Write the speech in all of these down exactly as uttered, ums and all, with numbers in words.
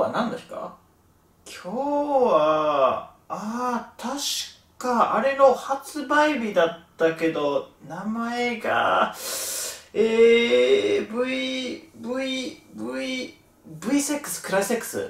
は何ですか？今日は、ああ、確かあれの発売日だったけど、名前が、えー、V、V、V、ブイシックス クライセックス。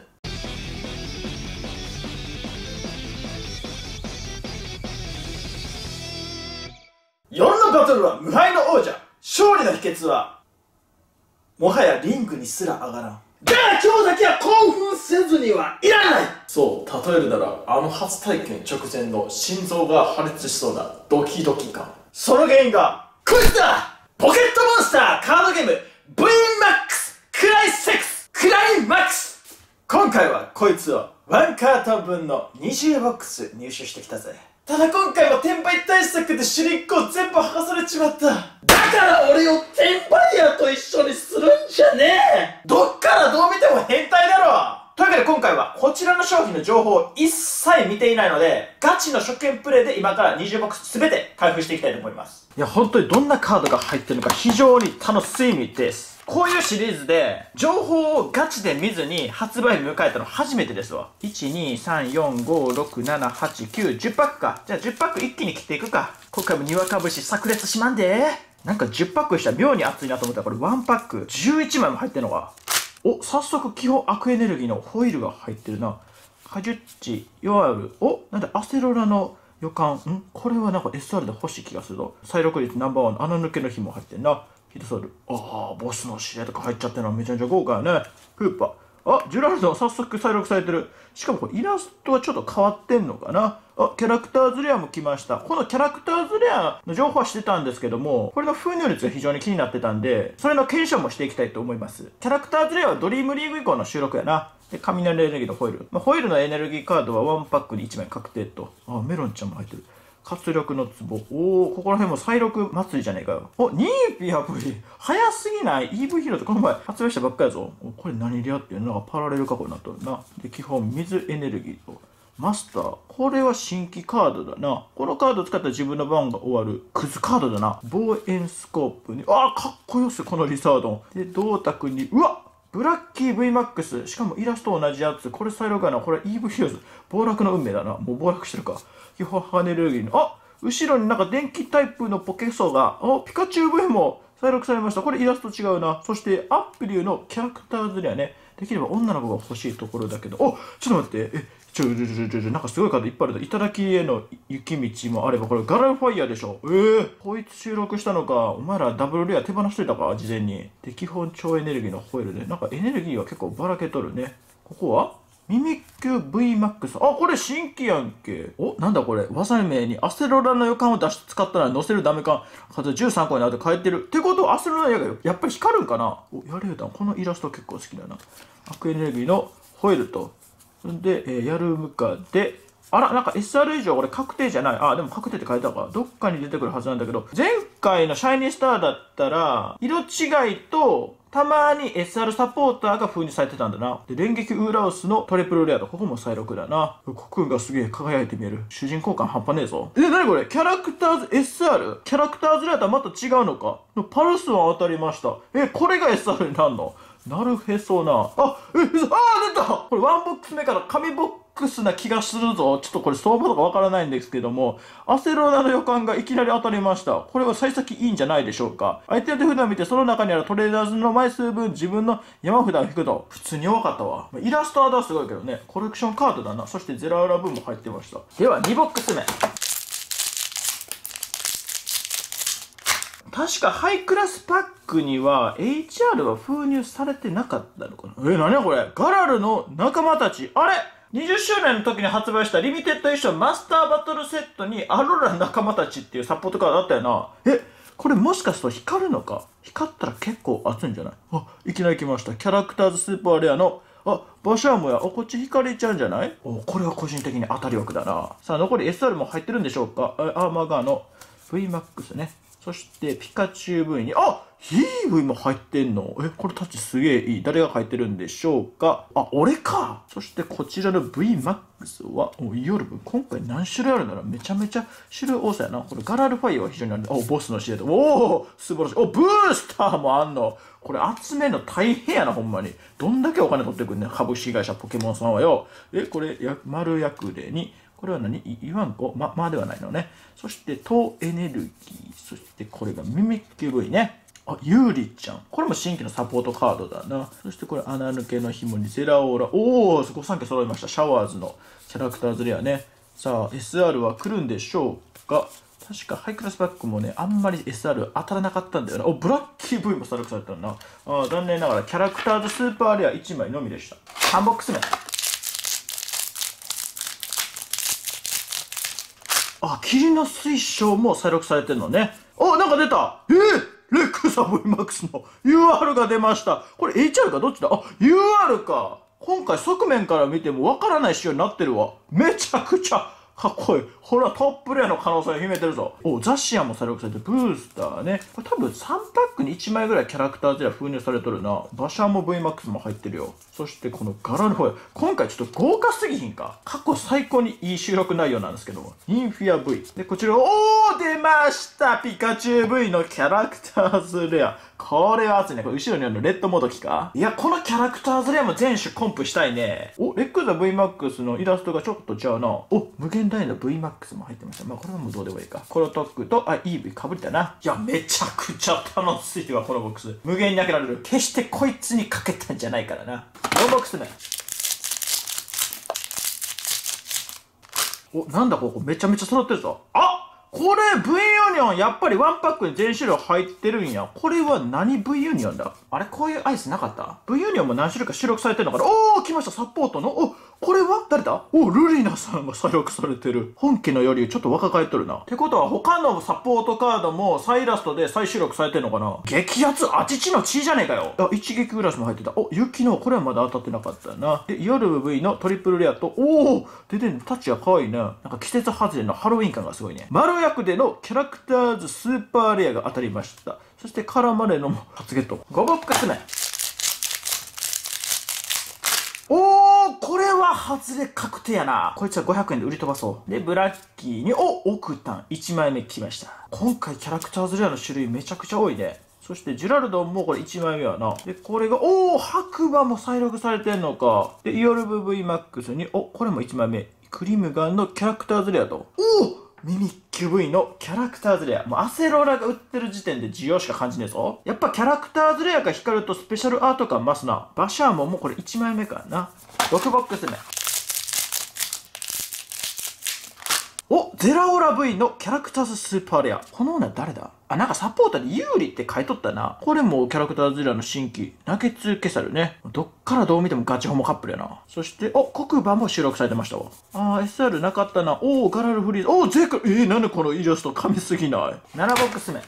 夜のバトルは無敗の王者。勝利の秘訣は、もはやリングにすら上がらん。だから今日だけは興奮せずにはいらない。そう、例えるなら、あの初体験直前の心臓が破裂しそうなドキドキ感。その原因が、こいつだ！ポケットモンスターカードゲーム ブイマックス クライセックスクライマックス。今回はこいつをワンカート分のにじゅうボックス入手してきたぜ。ただ今回も転売対策でシュリンクを全部剥がされちまった。だから俺を転売ヤーと一緒にするんじゃねえ。どっからどう見ても変態だろ。というわけで今回はこちらの商品の情報を一切見ていないので、ガチの初見プレイで今からにじゅうボックス全て開封していきたいと思います。いや本当にどんなカードが入ってるのか非常に楽しみです。こういうシリーズで情報をガチで見ずに発売日迎えたの初めてですわ。いち、に、さん、よん、ご、ろく、なな、はち、きゅう、じゅっパックか。じゃあじゅっパック一気に切っていくか。今回もにわか節炸裂しまんで。なんかじゅっパックしたら妙に熱いなと思ったらこれワンパックじゅういちまいも入ってんのか。お、早速基本悪エネルギーのホイールが入ってるな。カジュッチ、ヨアル、お、なんだアセロラの予感。んこれはなんか エスアール で欲しい気がするぞ。再録率ナンバーワンの穴抜けの紐入ってんな。ヒドソル。ああ、ボスの指令とか入っちゃってるのめちゃめちゃ豪華やね。フーパー。あ、ジュラルド早速再録されてる。しかもこれイラストはちょっと変わってんのかな。あ、キャラクターズレアも来ました。このキャラクターズレアの情報はしてたんですけども、これの封入率が非常に気になってたんで、それの検証もしていきたいと思います。キャラクターズレアはドリームリーグ以降の収録やな。で、雷エネルギーのホイール。まあ、ホイールのエネルギーカードはワンパックにいちまい確定と。あ、メロンちゃんも入ってる。活力の壺。おー、ここら辺も再録祭りじゃねえかよ。お、ニーピア V。早すぎない？ イーブイ ヒーローってこの前発売したばっかやぞ。お、これ何リアっていうのがパラレル加工になっとるな。で、基本水エネルギーと。マスター。これは新規カードだな。このカードを使ったら自分の番が終わる。クズカードだな。望遠スコープに。あー、かっこよっす、このリサードン。で、銅鐸に。うわっブラッキー ブイマックス。しかもイラスト同じやつ。これ再録やな。これ イーブイ ヒーローズ。暴落の運命だな。もう暴落してるか。基本ハネルギーの。あ後ろになんか電気タイプのポケソが、あ、ピカチュウ V も再録されました。これイラスト違うな。そして、アップリューのキャラクターズレアね。できれば女の子が欲しいところだけど、おちょっと待って。え、ちょ、ちょ、ちょ、ちょ、ちょ、なんかすごいカードいっぱいある。いただきへの雪道もあれば、これガラファイヤーでしょ。えー、こいつ収録したのか。お前らダブルレア手放しといたか事前に。で、基本超エネルギーのホイールで。なんかエネルギーは結構ばらけとるね。ここはミミック ブイマックス。あ、これ新規やんけ。お、なんだこれ。技名にアセロラの予感を出し使ったら載せるダメか。数じゅうさんこになって書いてる。ってことはアセロラやがやっぱり光るんかな。お、やれよだ。このイラスト結構好きだな。悪エネルギーのホイールと。で、えー、やるムカで、あら、なんか エスアール 以上これ確定じゃない。あ、でも確定って書いてあるか。どっかに出てくるはずなんだけど、前回のシャイニースターだったら、色違いと、たまに エスアール サポーターが封入されてたんだな。で、連撃ウーラウスのトリプルレアと、ここも再録だな。コクンがすげえ輝いて見える。主人公感半端ねえぞ。え、なにこれキャラクターズ エスアール? キャラクターズレアとはまた違うのか。パルスは当たりました。え、これが エスアール になるの？なるへそな。あ、え、あー、出たこれワンボックス目から紙ボックスな気がするぞ。ちょっとこれ相場とかわからないんですけども、アセロラの予感がいきなり当たりました。これは幸先いいんじゃないでしょうか。相手の手札を見てその中にあるトレーダーズの枚数分自分の山札を引くと。普通に多かったわ。イラストアートはすごいけどね。コレクションカードだな。そしてゼロアラ分も入ってました。ではにボックス目。確かハイクラスパックには エイチアール は封入されてなかったのかな。え、なにやこれ。ガラルの仲間たち。あれにじゅっしゅうねんの時に発売したリミテッドエディションマスターバトルセットにアロラ仲間たちっていうサポートカードあったよな。え、これもしかすると光るのか。光ったら結構熱いんじゃない？あ、いきなり来ました。キャラクターズスーパーレアの、あ、バシャームや、お、こっち光りちゃうんじゃない？お、これは個人的に当たり枠だな。さあ、残り エスアール も入ってるんでしょうか。アーマーガーの ブイマックス ね。 そしてピカチュウ V に、あ、いい V も入ってんの。え、これタッチすげえいい。誰が書いてるんでしょうか。あ、俺か。そしてこちらの V マックス は、お、イオルブ。今回何種類あるならめちゃめちゃ種類多そうやな。これガラルファイアは非常にある。お、ボスのシールド。おお、素晴らしい。お、ブースターもあんの。これ集めるの大変やな、ほんまに。どんだけお金取ってくんねん、株式会社ポケモンさんはよ。え、これ、や丸役でに、これは何いわんこま、まではないのね。そして、糖エネルギー。そして、これがミミッキュ V ね。あ、ユーリちゃん。これも新規のサポートカードだな。そしてこれ穴抜けの紐にゼラオーラ。おー、ごさんけ揃いました。シャワーズのキャラクターズレアね。さあ、エスアール は来るんでしょうか。確かハイクラスバックもね、あんまり エスアール 当たらなかったんだよな。お、ブラッキー V もサルクされたな。あ、残念ながらキャラクターズスーパーレアいちまいのみでした。さんボックス目。あ、霧の水晶も再録されてるのね。お、なんか出た。えーレクサ ブイマックス の ユーアール が出ました。これ エイチアール かどっちだ。あ、ユーアール か。今回側面から見てもわからない仕様になってるわ。めちゃくちゃかっこいい。ほら、トップレアの可能性を秘めてるぞ。お、ザシアンも再録されて、ブースターね。これ多分さんパックにいちまいぐらいキャラクターズレア封入されとるな。バシャンも ブイマックス も入ってるよ。そしてこのガラルフォイル。今回ちょっと豪華すぎひんか。過去最高にいい収録内容なんですけども。インフィア V。で、こちら、おー出ましたピカチュウ V のキャラクターズレア。これは熱いね。これ後ろにあるのレッドモドキか。いや、このキャラクターズレアも全種コンプしたいね。お、レックザ ブイマックス のイラストがちょっと違うな。お、無限大の ブイマックス も入ってました。まあ、これはもうどうでもいいか。コロトックと、あ、イーブイ かぶりたな。いや、めちゃくちゃ楽しいわ、このボックス。無限に開けられる。決してこいつにかけたんじゃないからな。よんボックス目。お、なんだここめちゃめちゃ揃ってるぞ。あこれ V ユニオンやっぱりワンパックに全種類入ってるんや。これは何 V ユニオンだあれこういうアイスなかった ?V ユニオンも何種類か収録されてるのかな。おー来ましたサポートの。おこれは誰だおルリナさんが再録されてる。本家のよりちょっと若返っとるな。ってことは他のサポートカードも再イラストで再収録されてるのかな。激アツあちちの血じゃねえかよ。あ、一撃グラスも入ってた。お、雪のこれはまだ当たってなかったな。で、ヨル V のトリプルレアと、おお出てんのタッチが可愛いな。なんか季節外れのハロウィン感がすごいね。丸役でのキャラクターズスーパーレアが当たりました。そしてカラマレのも初ゲット。ごボックス目。おーこれは外れ確定やな。こいつはごひゃくえんで売り飛ばそう。で、ブラッキーに、おオクタンいちまいめ来ました。今回キャラクターズレアの種類めちゃくちゃ多いね。そしてジュラルドンもこれいちまいめやな。で、これが、おー白馬も再録されてんのか。で、イオルブ ブイマックス に、おこれもいちまいめ。クリムガンのキャラクターズレアと。おーミミッキュ V のキャラクターズレア。もうアセロラが売ってる時点で需要しか感じねえぞ。やっぱキャラクターズレアが光るとスペシャルアート感増すな。バシャーモンもこれいちまいめかな。ろくボックス目。おゼラオラ V のキャラクターズスーパーレア。この女誰だあ、なんかサポーターにユーリって書いとったな。これもキャラクターズレアの新規。ナケツケサルね。どっからどう見てもガチホモカップルやな。そして、お黒馬も収録されてましたわ。あー、エスアール なかったな。おー、ガラルフリーズ。おー、ゼク、えー、なんでこのイラスト噛みすぎない ?なな ボックス目。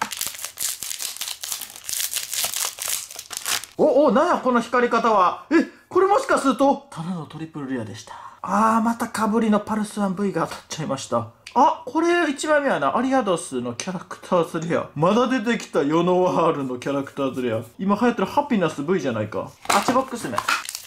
お、お、なんやこの光り方は。え、これもしかすると、ただのトリプルレアでした。あー、またかぶりのパルス ワンブイ が当たっちゃいました。あ、これいちまいめはな、アリアドスのキャラクターズレア。まだ出てきたヨノワールのキャラクターズレア。今流行ってるハピナス V じゃないか。はちボックス目。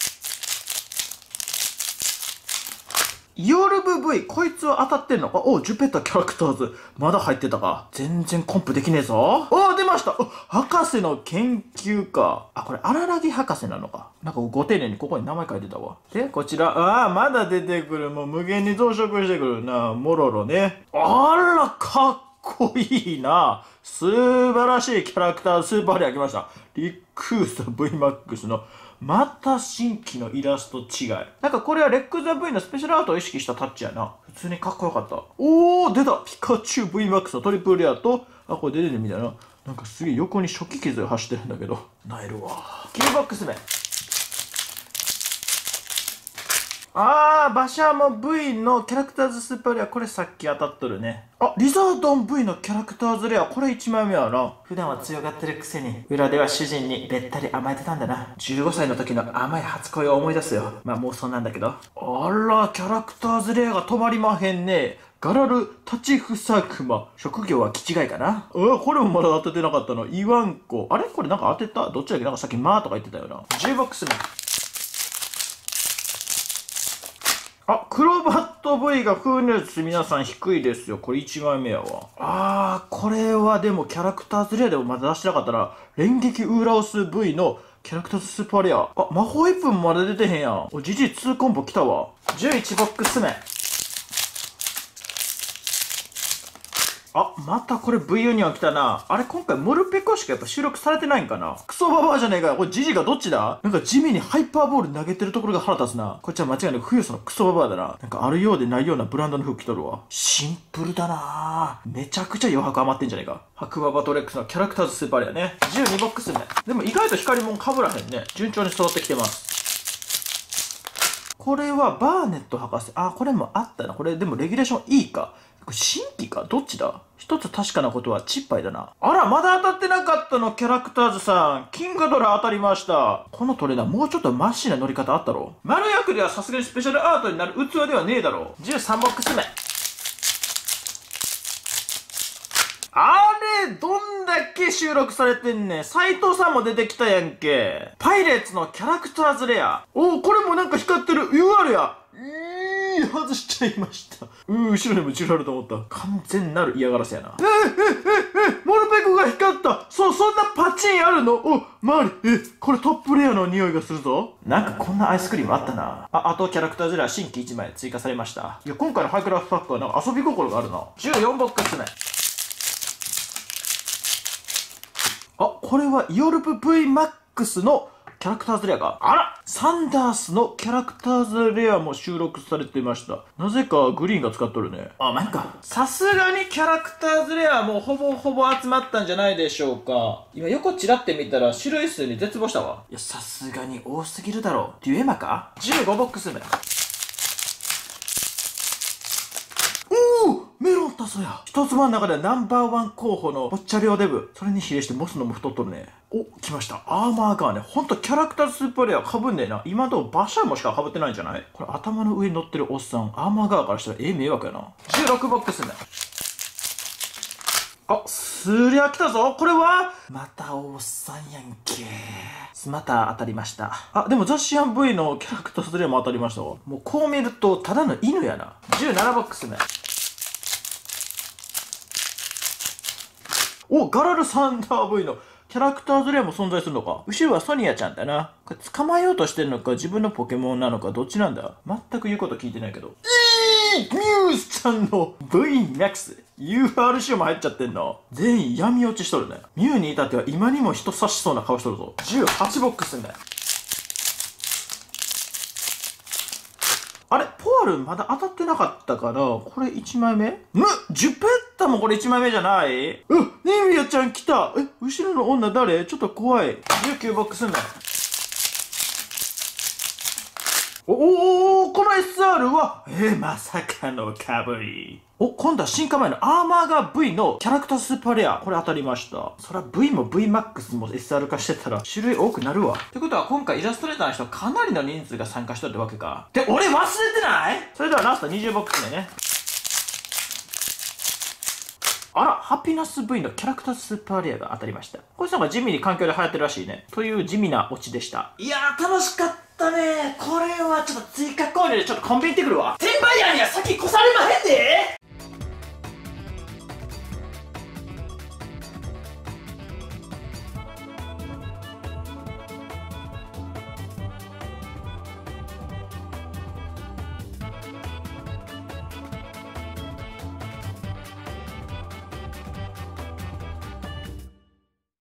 ヨルブ V、こいつは当たってんのかおジュペッタキャラクターズ。まだ入ってたか。全然コンプできねえぞ。お出ましたお博士の研究家。あ、これ、荒らぎ博士なのか。なんかご丁寧にここに名前書いてたわ。で、こちら、ああ、まだ出てくる。もう無限に増殖してくるな。モロロね。あら、かっこいいな。素晴らしいキャラクタースーパーレア来ました。リクーサ ブイマックス のまた新規のイラスト違い。なんかこれはレックザ V のスペシャルアートを意識したタッチやな。普通にかっこよかった。おー出たピカチュウ ブイマックス のトリプルレアと、あ、これ出てるみたいな。なんかすげえ横に初期傷が走ってるんだけど。なえるわ。キーボックス目。 あー、馬車も V のキャラクターズスーパーレア、これさっき当たっとるね。あ、リザードン V のキャラクターズレア、これいちまいめやな。普段は強がってるくせに、裏では主人にべったり甘えてたんだな。じゅうごさいの時の甘い初恋を思い出すよ。まあ妄想なんだけど。あら、キャラクターズレアが止まりまへんね。ガラル、立ちふさくま。職業は気違いかな。うわ、これもまだ当ててなかったの。イワンコ。あれこれなんか当てたどっちだっけなんかさっきマーとか言ってたよな。じゅうボックス目。あ、クロバット V が風熱皆さん低いですよ。これいちまいめやわ。あー、これはでもキャラクターズレアでもまだ出してなかったら、連撃ウーラオス V のキャラクターズスーパーレア。あ、魔法いっぷんまだ出てへんやん。お、ジジイにコンボ来たわ。じゅういちボックス目。あ、またこれ ブイユニオン来たな。あれ今回モルペコしかやっぱ収録されてないんかな。クソババアじゃねえかよ。これジジがどっちだ。なんか地味にハイパーボール投げてるところが腹立つな。こっちは間違いなく冬そのクソババアだな。なんかあるようでないようなブランドの服着とるわ。シンプルだなぁ。めちゃくちゃ余白余ってんじゃねえか。白馬バトレックスのキャラクターズスーパーレアね。じゅうにボックス目。でも意外と光もん被らへんね。順調に揃ってきてます。これはバーネット博士。あ、これもあったな。これでもレギュレーションいいか。これ新規かどっちだ。一つ確かなことはチッパイだな。あら、まだ当たってなかったの。キャラクターズさん。キングドラ当たりました。このトレーナーもうちょっとマッシーな乗り方あったろ。丸役ではさすがにスペシャルアートになる器ではねえだろ。じゅうさんボックス目。あれ、どんだけ収録されてんねん。斎藤さんも出てきたやんけ。パイレーツのキャラクターズレア。おお、これもなんか光ってる。ユーアール や。えー、外しちゃいました。うー、後ろにもチラると思った。完全なる嫌がらせやな。えー、えー、えー、えー、モルペコが光った。そう、そんなパチンあるの。お、マリ、え、これトップレアの匂いがするぞ。なんかこんなアイスクリームあったな。あ、あとキャラクターズレア新規いちまい追加されました。いや、今回のハイクラフトパックはなんか遊び心があるな。じゅうよんボックス目。あ、これはイオルプ ブイマックス のキャラクターズレアが。あらサンダースのキャラクターズレアも収録されていました。なぜかグリーンが使っとるね。あ、なんか。さすがにキャラクターズレアもほぼほぼ集まったんじゃないでしょうか。今横チラって見たら種類数に絶望したわ。いや、さすがに多すぎるだろう。デュエマか ?じゅうご ボックス目。メロンタソや。一つ真ん中ではナンバーワン候補のポッチャリオデブ。それに比例してモスのも太っとるね。お、来ました。アーマーガーね。ほんとキャラクタースーパーレア被んねえな。今のとこ馬車もしか被ってないんじゃない。これ頭の上に乗ってるおっさん。アーマーガーからしたらええ迷惑やな。じゅうろくボックス目。あ、すりゃ来たぞ。これはまたおっさんやんけ。また当たりました。あ、でもザシアン V のキャラクタースレアも当たりましたわ。もうこう見るとただの犬やな。じゅうななボックス目。お、ガラルサンダー V のキャラクターズレアも存在するのか。後ろはソニアちゃんだな。これ捕まえようとしてるのか自分のポケモンなのかどっちなんだ。全く言うこと聞いてないけど。えー、ミュースちゃんの ブイマックス ユーアールシー も入っちゃってんの。全員闇落ちしとるね。ミュウに至っては今にも人刺しそうな顔しとるぞ。じゅうはちボックス目。あれポアルまだ当たってなかったから、これいちまいめむジュペッタもこれいちまいめじゃない。うっ、ネミヤちゃん来た。え、後ろの女誰ちょっと怖い。じゅうきゅうボックス目。おおおこの エスアール は、えー、まさかのかぶり。お、今度は進化前のアーマーガー V のキャラクタースーパーレア。これ当たりました。そら V も ブイマックス も エスアール 化してたら種類多くなるわ。ってことは今回イラストレーターの人かなりの人数が参加しとるってわけか。で、俺忘れてない。それではラストにじゅうボックス目ね。あら、ハピナス V のキャラクタースーパーレアが当たりました。こいつの方が地味に環境で流行ってるらしいね。という地味なオチでした。いやー、楽しかったね。これはちょっと追加購入でちょっとコンビニ行ってくるわ。転売ヤーには先越されまへんで。